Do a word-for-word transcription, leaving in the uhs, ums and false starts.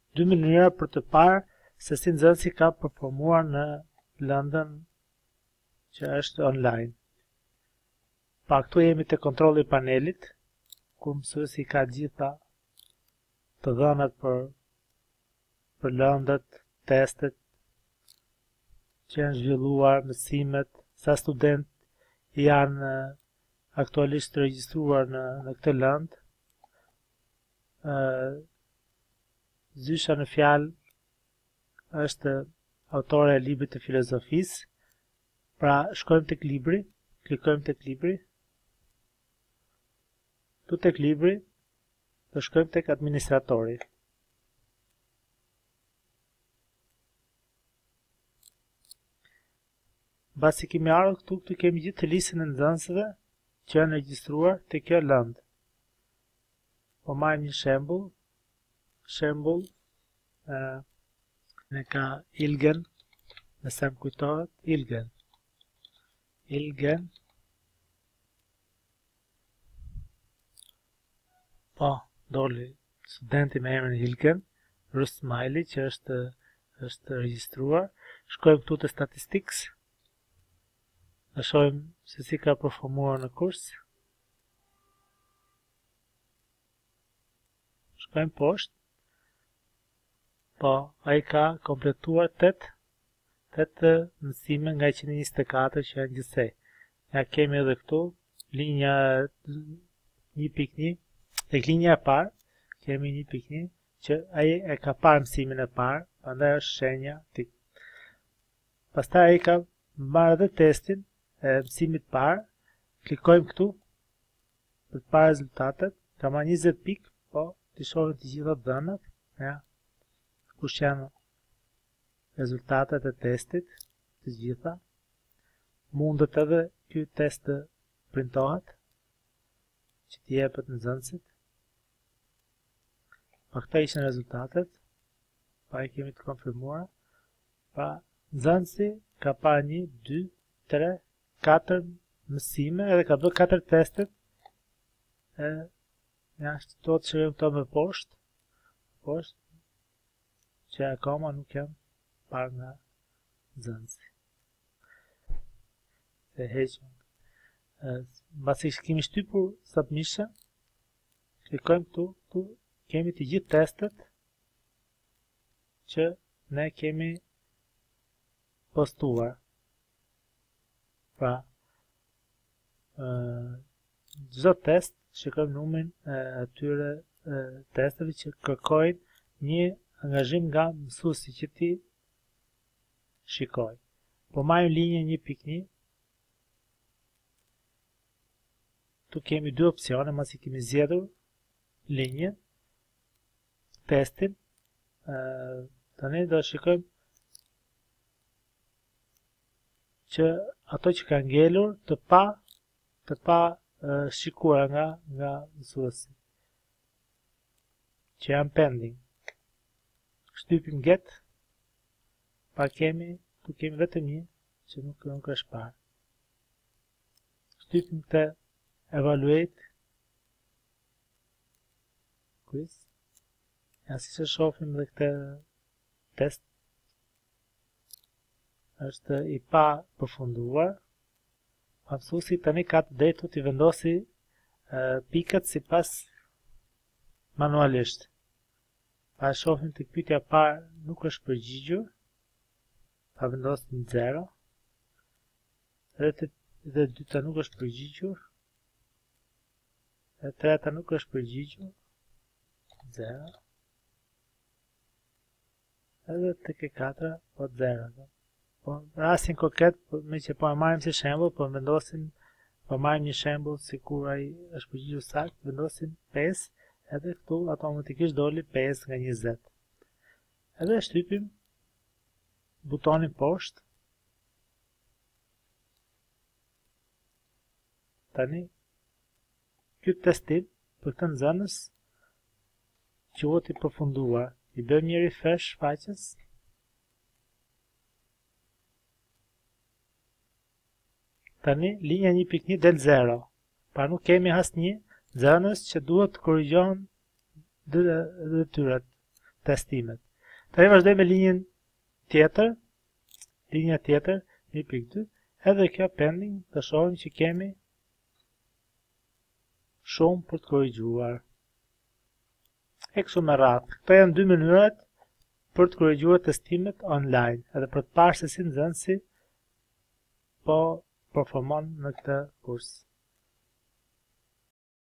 dy mënyra për të parë se si nxënësi ka performuar në lëndën që është online. Pa këtu jemi te kontrolli i panelit, ku mësuesi ka gjitha të dhënat për për lëndët, testet që janë zhvilluar, mësimet, sa student janë aktualisht të regjistruar në, në këtë lëndë. Zysha në fjalë është autore e librit të filozofisë. Pra, shkojmë tek libri, klikojmë tek libri. Tu tek libri, do shkojmë tek administratori. Basi kemi ardhur këtu, këtu kemi gjithë listën e nxënësve që janë regjistruar te kjo lëndë. Po marrim një shembull, shembull ë ne ka Ilgen, nëse më kujtohet, Ilgen. Ilgen. Po, doli studenti me emrin Ilgen, Rusmaili që është është regjistruar. Shkojmë këtu te statistics. Në shohim se si ka performuar në kurs. Shkojmë poshtë. Po, ai ka kompletuar tetë mësime nga njëqind e njëzet e katër që janë gjithsej. Ja kemi edhe këtu linja një pikë një. Tek linja e parë kemi një pikë një që ai e ka parë mësimin e parë, prandaj është shenja tik. Pastaj ai ka marrë edhe testin e mësimit parë, klikojmë këtu për të parë rezultatet, ka marrë njëzet pikë, po të shohim të gjitha dhënat, ja, kush janë rezultatet e testit, të gjitha. Mundet edhe ky test të printohet, që t'i jepet nxënësit. Pa këta ishin rezultatet, pa i kemi të konfirmuara, pa nxënësi ka parë një, dy, tre, katër mësime edhe ka bërë katër testet. E ja do të shërojmë këto më poshtë, poshtë, që akoma nuk janë parë nga nxënësi. E heqëm. Mbasi kemi shtypur submission, klikojmë këtu, këtu kemi të gjithë testet që ne kemi postuar. Pra, çdo test, shikojmë numrin e atyre testeve që kërkojnë një angazhim nga mësuesi që ti shikoj. Po marrim linjën një pikë një. Tu kemi dy opsione, masi kemi zgjedhur linjën, testin. Tani do shikojmë që ato që kanë ngelur të pa të pa uh, shikuara nga nga mësuesi, që janë pending. Shtypim get, pa kemi, tu kemi vetëm një që nuk nuk është parë. Shtypim të evaluate quiz. Ja si që shohim dhe këtë test është i pa përfunduar. Pa mësuesi tani ka të drejtë t'i vendosi uh, pikët sipas manualisht. Pa shohim të pyetja e parë nuk është përgjigjur. Pa vendosim zero. Edhe të dhe dyta nuk është përgjigjur. E treta nuk është përgjigjur. zero. Edhe tek e katra po zero. Po rastin konkret, me që po e marrim si shembull, po vendosim, po marrim një shembull sikur ai është përgjigjur saktë, vendosim pesë, edhe këtu automatikisht doli pesë nga njëzet. Edhe shtypim butonin poshtë. Tani ky testim për këtë nxënës quhet i përfunduar. I bëjmë një refresh faqes. Tani linja një pikë një del zero. Pa nuk kemi asnjë nxënës që duhet të korrigjohen detyrat. testimet. Tani vazhdoj me linjën tjetër, linja tjetër, një pikë dy, edhe kjo pending, të shohim që kemi shumë për të korrigjuar. E kështu me radhë. Këto janë dy mënyrat për të korrigjuar testimet online, edhe për të parë se si nxënësi po performon në këtë kurs.